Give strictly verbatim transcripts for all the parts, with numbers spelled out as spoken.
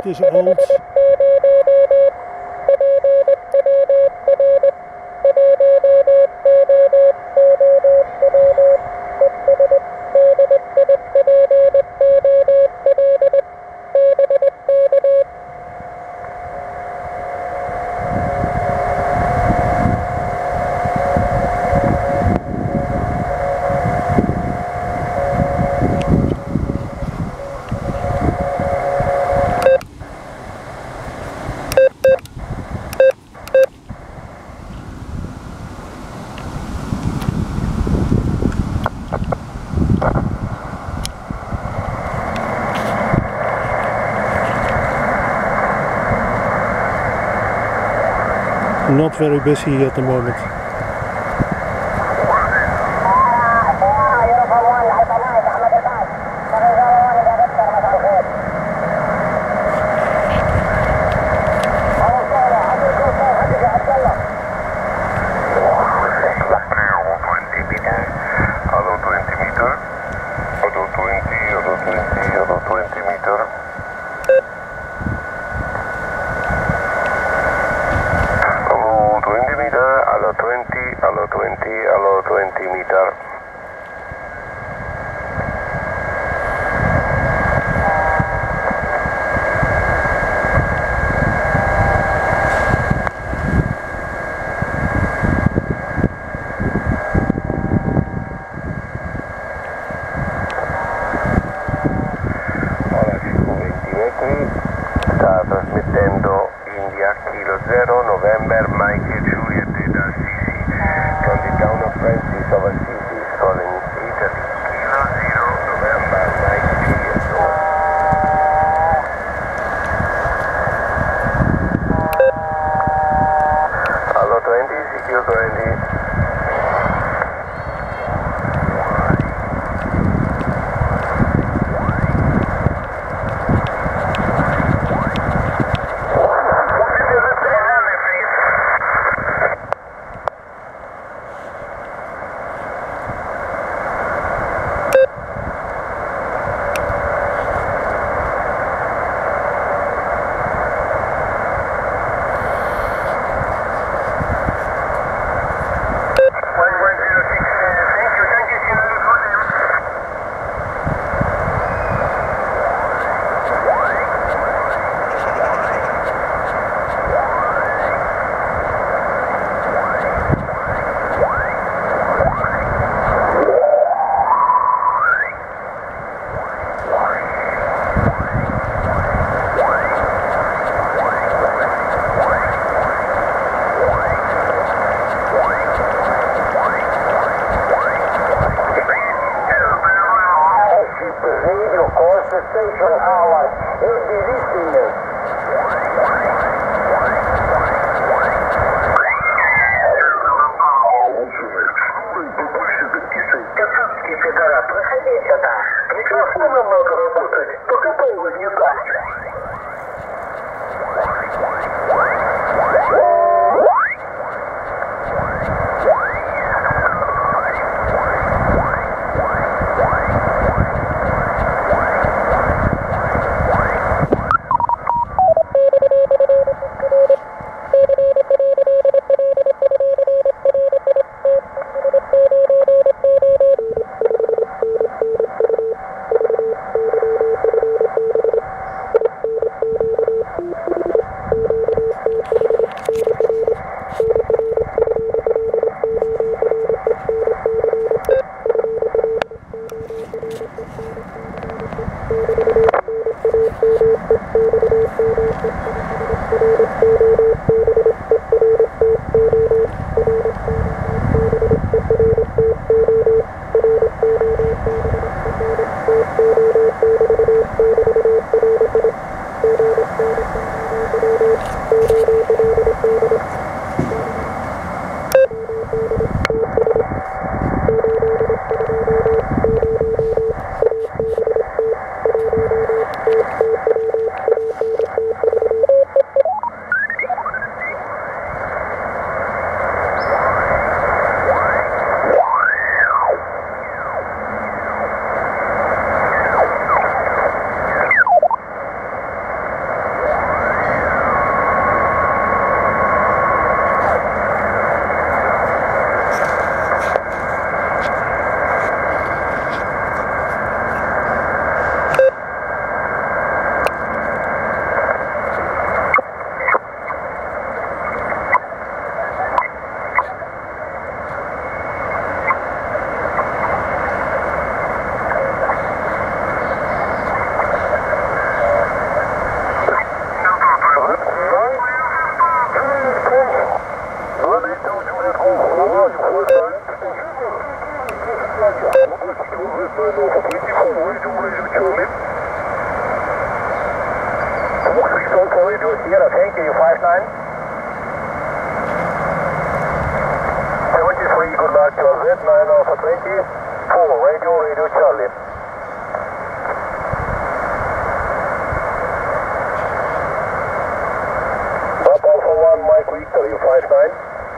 is old. Not very busy at the moment. Sta trasmettendo India Kilo Zero November Mike Juliet da Sisi from the town of Francis of Assisi, calling Italy. Kilo Zero November Mike Juliet. Allo twenty, C Q twenty. Station hours in the distance. Касатский федерат, выходи сюда. Микрофоном надо работать. ПКП возникает. Sierra, thank you, five nine. seventy-three, good luck, Charlie, nine Alpha twenty-four, radio, radio Charlie. Pop Alpha one, Mike Victor, you five nine.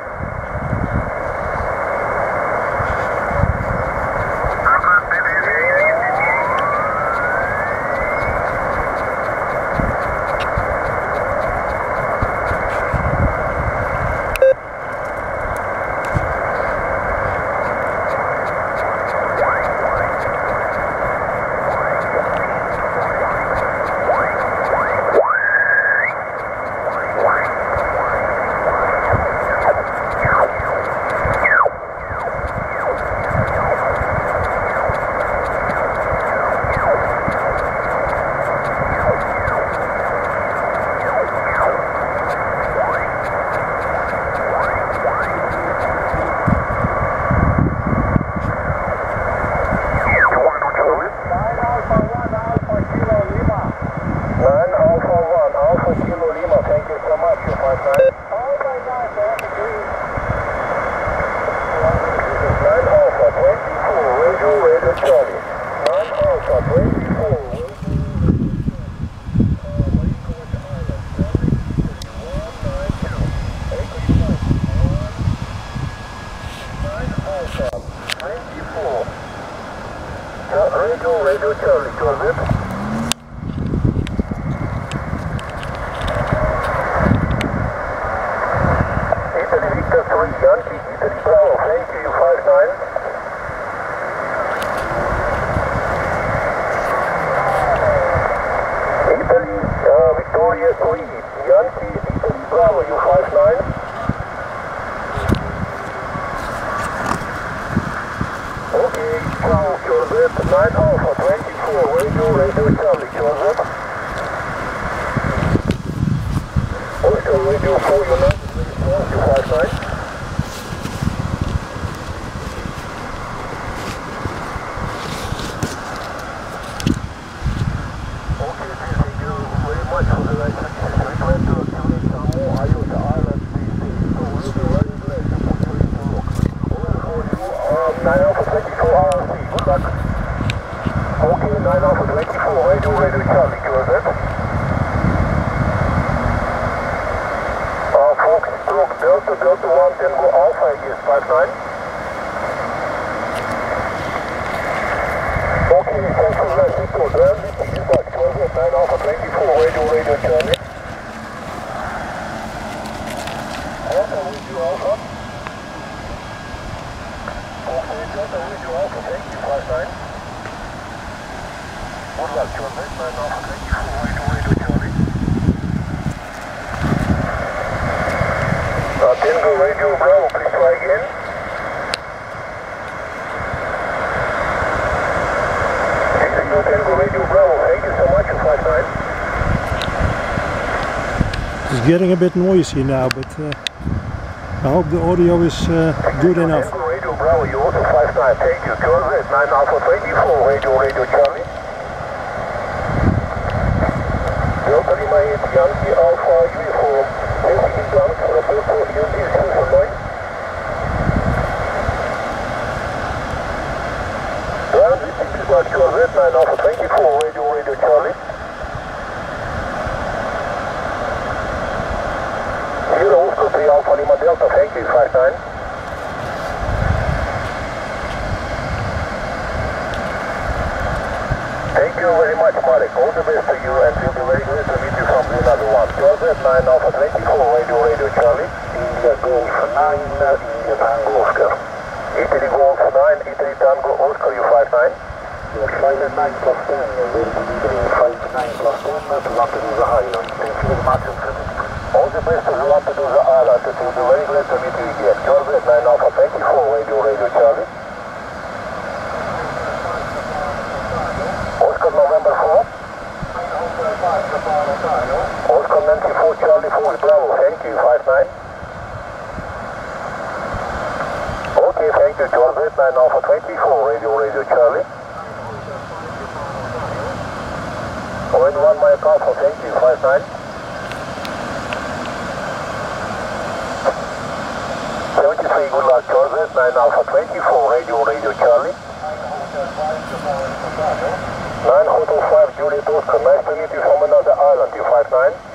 Radio, radio Charlie, Charlie. Italy Victor three Yankee, Italy Bravo, thank you, five nine. Italy uh, Victoria three Yankee, Italy Bravo, you five nine. Okay, Bravo, Corvette, nine Alpha twenty-four, radio, radio Charlie, Corvette. Also radio four United, you five nine. Okay, thank you very much for the right access. We plan to activate some more Iota Islands these days, so we'll be very glad to put you into work. Over for you, um, nine Alpha twenty-four R C, good luck. Okay, nine Alpha twenty-four, radio, radio Charlie, Corvette. Uh, Fox, stroke Delta, Delta one, Tango Alpha, yes, five nine. Okay, thanks for that, Victor, Grand, Victor, back, Corvette, nine Alpha twenty-four, radio, radio Charlie. Delta, radio Alpha. Okay, Delta, radio Alpha, thank you, five nine. Good luck, Corvette, nine Alpha twenty-four, radio, radio Charlie. Uh, Tango Radio Bravo, please try again. Tango Radio Bravo, thank you so much, five nine. It's getting a bit noisy now, but uh, I hope the audio is uh, good enough. Tango Radio Bravo, you also five nine, thank you. Corvette, nine Alpha twenty-four, Radio, Radio Charlie. Delta Lima eight, Yankee Alpha Uniform, Yankee Blanc, Roberto, Yankee Silver nine. Ground, this is Corvette, nine Alpha twenty-four, Radio, Radio Charlie. Zero Oscar three Alpha Lima Delta, thank you, five nine. Thank you very much, Marek. All the best to you, and we'll be very glad to meet you from another one. Corvette, nine Alpha twenty-four, Radio, Radio Charlie. India Golf nine, India Tango Oscar. Italy Golf nine, Italy Tango Oscar, you five nine. Your flight at nine plus ten, you're ready to be there. Flight nine plus ten, to Lampedusa Island. Thank you very much, and all the best to Lampedusa Island, and we'll be very glad to meet you again. Corvette, nine Alpha twenty-four, Radio, Radio Charlie. Oscar November four. Oscar Nancy four, Charlie four, Bravo, thank you, five nine. Okay, thank you, Corvette, nine Alpha twenty-four, Radio, Radio Charlie. Wind one Mike Alpha, thank you, five nine. seventy-three, good luck, Charlie. nine Alpha twenty-four, radio, radio, Charlie. nine Hotel five, Juliet Oscar, nice to meet you from another island, you five nine.